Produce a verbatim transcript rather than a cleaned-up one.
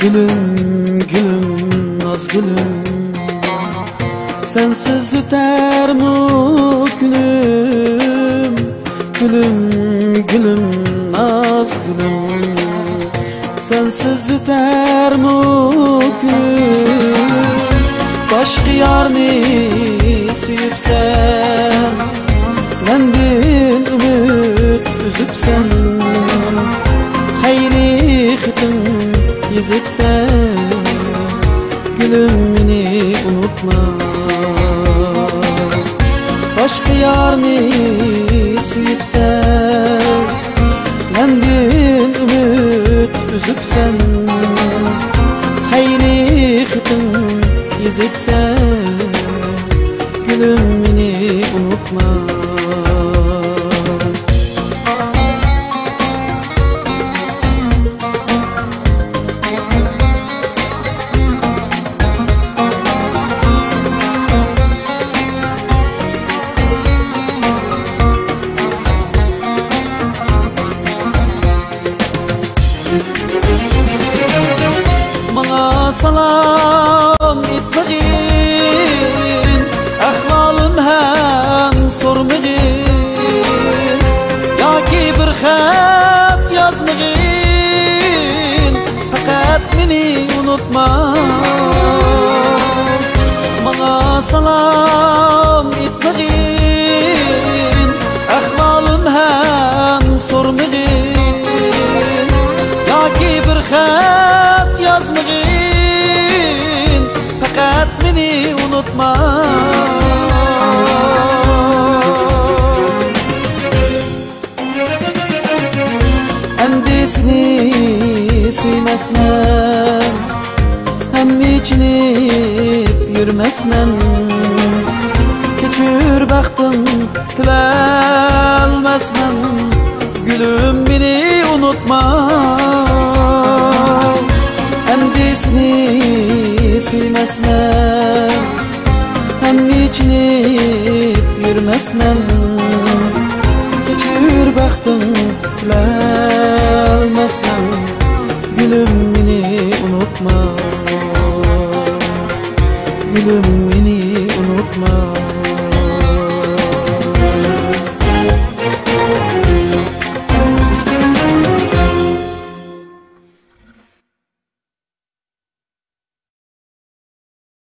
Gülüm gülüm naz gülüm, sensiz öter mu günüm? Gülüm gülüm naz gülüm, sensiz öter mu günüm? Başka yarni süyüpsen, mendin ümit üzüpsen, hayli xitim yezipsen, gülüm beni unutma. Başka yarni süyüpsen, mendin ümit üzüpsen, hayli xitim yezipsen, gülüm beni unutma. Bana salam etmegin, ahvalım hem sormegin, yaki bir xat yazmegin, fakat beni unutma. Bana salam etmegin, ahvalım hem sormegin, yaki bir xat yazmegin, fakat beni unutma. Endisini silmesmen, hem içinip yürmesmen, keçür baktım tilelmesmen, gülüm beni unutma. Endisini silmesmen, hem içinip yürmesmen, keçür baktım bilmezmen, gülüm beni unutma. Gülüm beni unutma.